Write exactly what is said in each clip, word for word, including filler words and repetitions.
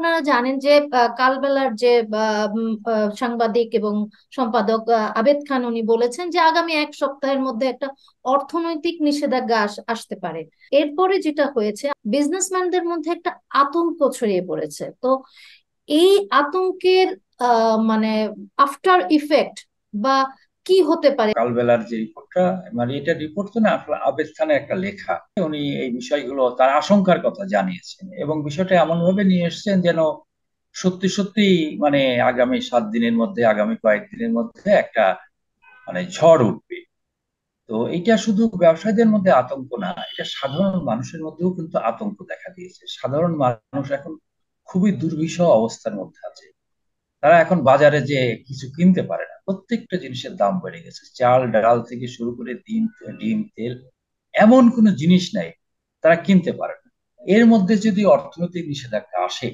আপনারা জানেন যে আহ, কালবেলার যে আহ, উম, আহ, সাংবাদিক এবং সম্পাদক আহ, আবেদ খান উনি বলেছেন যে আগামী এক সপ্তাহের মধ্যে একটা অর্থনৈতিক নিষেধাজ্ঞা আস- আসতে পারে। এরপরে যেটা হয়েছে, বিজনেসম্যানদের মধ্যে একটা আতঙ্ক ছড়িয়ে পড়েছে। তো এই আতঙ্কের আহ মানে আফটার ইফেক্ট বা কি হতে পারে? কালবেলার যে রিপোর্টটা, মানে এটা রিপোর্ট তো না, আসলে আবেদ খানের একটা লেখা। উনি এই বিষয়গুলো তার আশঙ্কার কথা জানিয়েছেন এবং বিষয়টা এমন ভাবে নিয়ে এসেছেন যেন সত্যি সত্যি মানে আগামী সাত দিনের মধ্যে, আগামী কয়েকদিনের মধ্যে একটা মানে ঝড় উঠবে। তো এটা শুধু ব্যবসায়ীদের মধ্যে আতঙ্ক না, এটা সাধারণ মানুষের মধ্যেও কিন্তু আতঙ্ক দেখা দিয়েছে। সাধারণ মানুষ এখন খুবই দুর্বিষহ অবস্থার মধ্যে আছে। তারা এখন বাজারে যে কিছু কিনতে পারে না, প্রত্যেকটা জিনিসের দাম বেড়ে গেছে। চাল ডাল থেকে শুরু করে ডিম, ডিম তেল, এমন কোনো জিনিস নাই তারা কিনতে পারে না। এর মধ্যে যদি অর্থনৈতিক নিষেধাজ্ঞা আসে,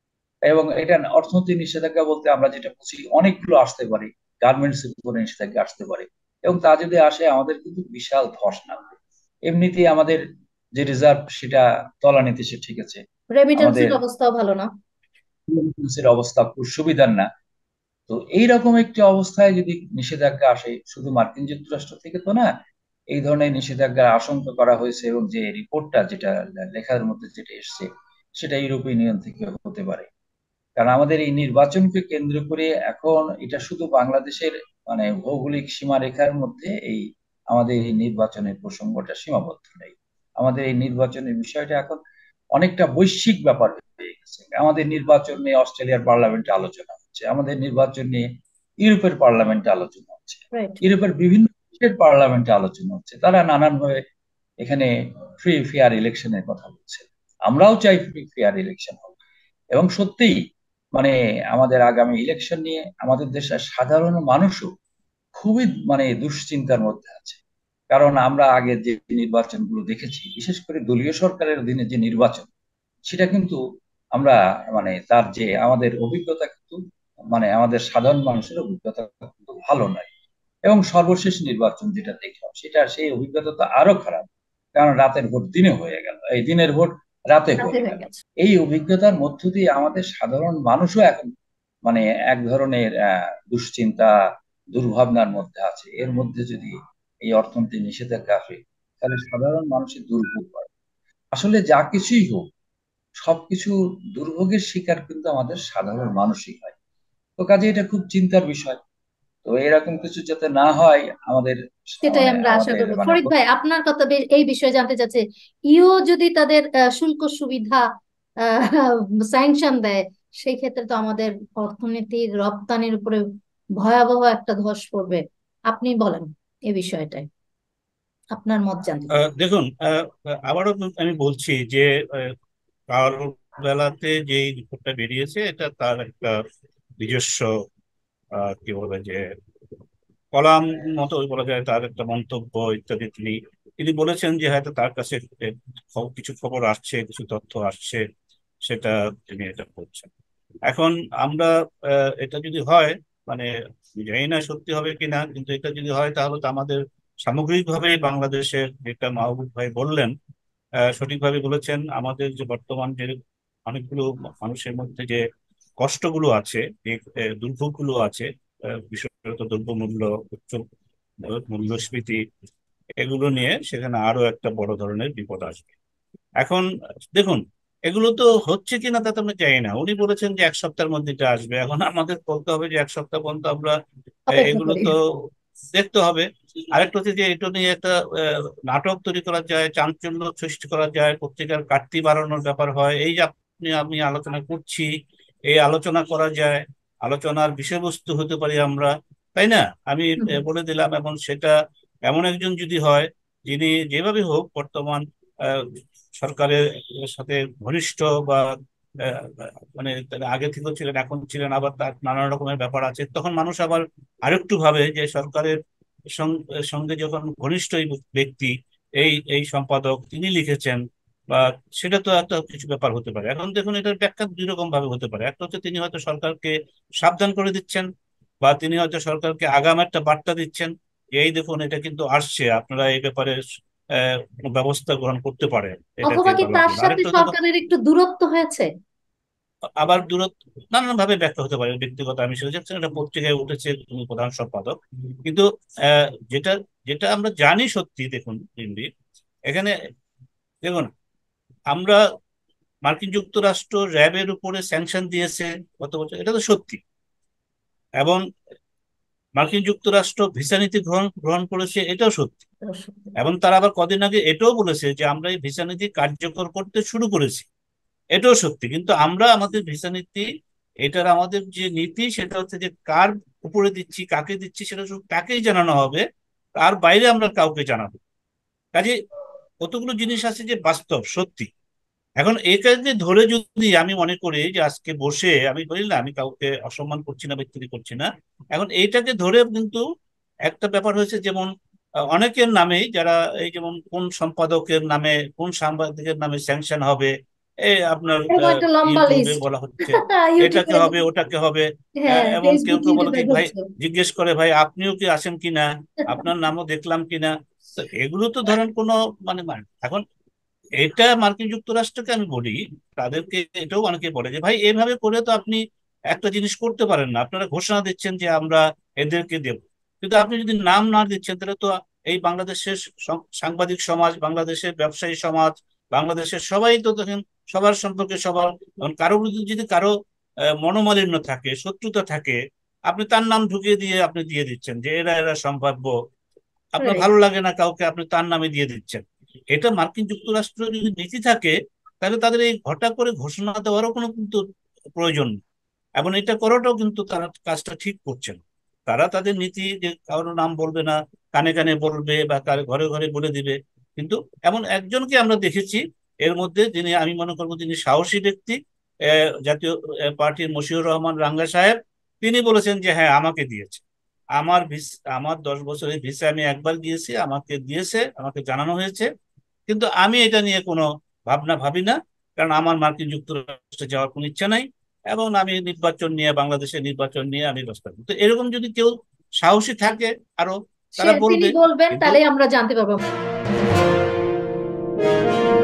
এবং এটা অর্থনৈতিক নিষেধাজ্ঞা বলতে আমরা যেটা বুঝি অনেকগুলো আসতে পারে, গার্মেন্টস এর উপরে নিষেধাজ্ঞা আসতে পারে, এবং তা যদি আসে আমাদের কিন্তু বিশাল ধস নামবে। এমনিতেই আমাদের যে রিজার্ভ সেটা তলানিতে এসে ঠেকেছে। আমাদের রেমিটেন্সের অবস্থাও ভালো না। রেমিটেন্সের অবস্থা খুব সুবিধার না। তো এইরকম একটি অবস্থায় যদি নিষেধাজ্ঞা আসে, শুধু মার্কিন যুক্তরাষ্ট্র থেকে তো না, এই ধরনের নিষেধাজ্ঞার আশঙ্কা করা হয়েছে এবং যে রিপোর্টটা যেটা লেখার মধ্যে যেটা এসছে সেটা ইউরোপীয় ইউনিয়ন থেকে হতে পারে। কারণ আমাদের এই নির্বাচনকে কেন্দ্র করে এখন এটা শুধু বাংলাদেশের মানে ভৌগোলিক সীমারেখার মধ্যে এই আমাদের এই নির্বাচনের প্রসঙ্গটা সীমাবদ্ধ নেই। আমাদের এই নির্বাচনের বিষয়টা এখন অনেকটা বৈশ্বিক ব্যাপার হয়ে গেছে। আমাদের নির্বাচন নিয়ে অস্ট্রেলিয়ার পার্লামেন্টে আলোচনা হচ্ছে, আমাদের নির্বাচন নিয়ে ইউরোপের পার্লামেন্টে আলোচনা হচ্ছে, রাইট। ইউরোপের বিভিন্ন দেশের পার্লামেন্টে আলোচনা হচ্ছে। তারা নানানভাবে এখানে ফ্রি ফেয়ার ইলেকশনের কথা বলছে। আমরাও চাই ফ্রি ফেয়ার ইলেকশন হোক। এবং সত্যিই মানে আমাদের আগামী ইলেকশন নিয়ে আমাদের দেশের সাধারণ মানুষও খুবই মানে দুশ্চিন্তার মধ্যে আছে। কারণ আমরা আগে যে নির্বাচনগুলো দেখেছি, বিশেষ করে দলীয় সরকারের অধীনে যে নির্বাচন, সেটা কিন্তু আমরা মানে তার যে আমাদের অভিজ্ঞতা কিন্তু মানে আমাদের সাধারণ মানুষের অভিজ্ঞতা কিন্তু ভালো নয়। এবং সর্বশেষ নির্বাচন যেটা দেখলাম সেটা সেই অভিজ্ঞতা তো আরো খারাপ। কারণ রাতের ভোট দিনে হয়ে গেল, এই দিনের ভোট রাতে রাতে হয়ে হয়ে গেল। গেছে। এই অভিজ্ঞতার মধ্য দিয়ে আমাদের সাধারণ মানুষও এখন মানে এক ধরনের আহ দুশ্চিন্তা, দুর্ভাবনার মধ্যে আছে। এর মধ্যে যদি এই অর্থনৈতিক নিষেধাজ্ঞা আসে, তাহলে সাধারণ মানুষের দুর্ভোগ হয়। আসলে যা কিছুই হোক, সবকিছু দুর্ভোগের শিকার কিন্তু আমাদের সাধারণ মানুষই হয়। তো কাজে এটা খুব চিন্তার বিষয়। তো এরকম কিছু যাতে না হয় আমাদের, সেটাই মানে আমরা আশা আমাদের করবো। মানে ফরিদ ভাই, আপনার কথা বে- এই বিষয়ে জানতে চাচ্ছে, ইও যদি তাদের আহ, শুল্ক সুবিধা স্যাংশন দেয়, সেই ক্ষেত্রে তো আমাদের অর্থনীতির রপ্তানির উপরে ভয়াবহ একটা ধস পড়বে। আপনি বলেন এই বিষয়টায় আপনার মত জানতে চাই। আহ, দেখুন, আহ, আবারও আমি বলছি যে আহ, কাল বেলাতে যে রিপোর্টটা বেরিয়েছে এটা তার একটা নিজস্ব আহ, কি বলে যে কলাম মতো বলা যায়, তার একটা মন্তব্য ইত্যাদি। তিনি তিনি বলেছেন যে হয়তো তার কাছে এ, খ- কিছু খবর আসছে, কিছু তথ্য আসছে, সেটা তিনি এটা করছেন। এখন আমরা আহ, এটা যদি হয়, মানে আমি জানি না সত্যি হবে কিনা, কিন্তু এটা যদি হয় তাহলে তো আমাদের সামগ্রিকভাবে বাংলাদেশের, যেটা মাহবুব ভাই বললেন, আহ, সঠিকভাবে বলেছেন, আমাদের যে বর্তমান যে অনেকগুলো মানুষের মধ্যে যে কষ্টগুলো আছে, যে আহ, দুর্ভোগগুলো আছে, আহ, বিশেষত দ্রব্যমূল্য, উচ্চ মূল্যস্ফীতি, এগুলো নিয়ে সেখানে আরো একটা বড় ধরনের বিপদ আসবে। এখন দেখুন, এগুলো তো হচ্ছে কিনা তা তো আমরা জানি না। উনি বলেছেন যে এক সপ্তাহের মধ্যে এটা আসবে। এখন আমাদের বলতে হবে যে এক সপ্তাহ পর্যন্ত আমরা আহ, অপেক্ষা এগুলো করি। তো দেখতে হবে। আরেকটা হচ্ছে যে এটা নিয়ে একটা আহ, নাটক তৈরি করা যায়, চাঞ্চল্য সৃষ্টি করা যায়, পত্রিকার কাটতি বাড়ানোর ব্যাপার হয়। এই যে আপনি আমি আলোচনা করছি, এই আলোচনা করা যায়, আলোচনার বিষয়বস্তু হতে পারি আমরা, তাই না? আমি হুম। আহ, বলে দিলাম, এবং সেটা এমন একজন যদি হয় যিনি যেভাবে হোক বর্তমান আহ, সরকারের সাথে ঘনিষ্ঠ, বা আহ, মানে তারা আগে থেকেও ছিলেন, এখন ছিলেন, আবার তার নানা রকমের ব্যাপার আছে, তখন মানুষ আবার আরেকটু ভাবে যে সরকারের সং- সঙ্গে যখন ঘনিষ্ঠ এই ব্যক্তি, এই এই সম্পাদক তিনি লিখেছেন, বা সেটা তো একটা কিছু ব্যাপার হতে পারে। এখন দেখুন, এটার ব্যাখ্যা দুই রকম ভাবে হতে পারে। একটা হচ্ছে তিনি হয়তো সরকারকে সাবধান করে দিচ্ছেন, বা তিনি হয়তো সরকারকে আগাম একটা বার্তা দিচ্ছেন যে এই দেখুন এটা কিন্তু আসছে, আপনারা এই ব্যাপারে আহ, কোনো ব্যবস্থা গ্রহণ করতে পারেন এটাকে অথবা কি ভালো তার জন্য। সাথে আরেকটা হতে পারে, সরকারের একটু দূরত্ব হয়েছে? আবার দূরত্ব নানান ভাবে ব্যাখ্যা হতে পারে। ব্যক্তিগত, আমি সেটা যাচ্ছি না, এটা পত্রিকায় উঠেছে, তুমি প্রধান সম্পাদক। কিন্তু আহ, যেটা যেটা আমরা জানি সত্যি, দেখুন ইন্দি, এখানে দেখুন, আমরা মার্কিন যুক্তরাষ্ট্র র্যাবের উপরে স্যাংশন দিয়েছে গত বছর, এটা তো সত্যি। এবং মার্কিন যুক্তরাষ্ট্র ভিসা নীতি গ্রহণ গ্রহণ করেছে, এটাও সত্যি। এবং তারা আবার কদিন আগে এটাও বলেছে যে আমরা এই ভিসা নীতি কার্যকর করতে শুরু করেছি, এটাও সত্যি। কিন্তু আমরা আমাদের ভিসা নীতি, এটার আমাদের যে নীতি সেটা হচ্ছে যে কার উপরে দিচ্ছি, কাকে দিচ্ছি, সেটা শুধু তাকেই জানানো হবে, তার বাইরে আমরা কাউকে জানাবো। কাজে কতগুলো জিনিস আছে যে বাস্তব সত্যি। এখন এটাকে ধরে যদি আমি মনে করি যে আজকে বসে আমি বলি না, আমি কাউকে অসম্মান করছি না, ব্যক্তি করছি না, এখন এইটাকে ধরে কিন্তু একটা ব্যাপার হয়েছে, যেমন আহ, অনেকের নামেই, যারা এই যেমন কোন সম্পাদকের নামে, কোন সাংবাদিকের নামে স্যাংশন হবে, এই আপনার এরকম আহ, একটা লম্বা ইউটিউবে লিস্ট বলা হচ্ছে এটাকে ইউটিউবে, হবে, ওটাকে হবে। আহ, হ্যাঁ, এবং কেউ ফেসবুক কেউ বলে ইউটিউবে কি ভাই, ঘুরছে। জিজ্ঞেস করে ভাই আপনিও কি আসেন কিনা, আপনার নামও দেখলাম কিনা। তো এগুলো তো ধরেন কোনো মানে মানে এখন এটা মার্কিন যুক্তরাষ্ট্রকে আমি বলি, তাদেরকে এটাও অনেকে বলে যে ভাই এভাবে করে তো আপনি একটা জিনিস করতে পারেন না। আপনারা ঘোষণা দিচ্ছেন যে আমরা এদেরকে দেব, কিন্তু আপনি যদি নাম না দিচ্ছেন তাহলে তো এই বাংলাদেশের সং- সাংবাদিক সমাজ, বাংলাদেশের ব্যবসায়ী সমাজ, বাংলাদেশের সবাই তো দেখেন সবার সম্পর্কে সবার, এখন কারো বিরুদ্ধে যদি কারো আহ, মনোমালিন্য থাকে, শত্রুতা থাকে, আপনি তার নাম ঢুকিয়ে দিয়ে আপনি দিয়ে দিচ্ছেন যে এরা এরা সম্ভাব্য, আপনার Right. ভালো লাগে না কাউকে, আপনি তার নামে দিয়ে দিচ্ছেন। এটা মার্কিন যুক্তরাষ্ট্রের যদি নীতি থাকে, তাহলে তাদের এই ঘটা করে ঘোষণা দেওয়ারও কোনো কিন্তু প্রয়োজন নেই। এবং এটা করাটাও কিন্তু তারা কাজটা ঠিক করছে না। তারা তাদের নীতি যে কারোর নাম বলবে না, কানে কানে বলবে বা কার ঘরে ঘরে বলে দিবে। কিন্তু এমন একজনকে আমরা দেখেছি এর মধ্যে, যিনি আমি মনে করবো তিনি সাহসী ব্যক্তি, আহ, জাতীয় আহ, পার্টির মশিউর রহমান রাঙ্গা সাহেব। তিনি বলেছেন যে হ্যাঁ আমাকে দিয়েছে, আমার ভিস আমার দশ বছরের ভিসা আমি একবার গিয়েছি, আমাকে দিয়েছে, আমাকে জানানো হয়েছে। কিন্তু আমি এটা নিয়ে কোনো ভাবনা ভাবি না, কারণ আমার মার্কিন যুক্তরাষ্ট্রে যাওয়ার কোনো ইচ্ছা নাই। এবং আমি নির্বাচন নিয়ে, বাংলাদেশের নির্বাচন নিয়ে আমি ব্যস্ত থাকি। তো এরকম যদি কেউ সাহসী থাকে আরো, সে তারা তিনি বলবে। বলবেন, কিন্তু তাহলে আমরা জানতে পারবো।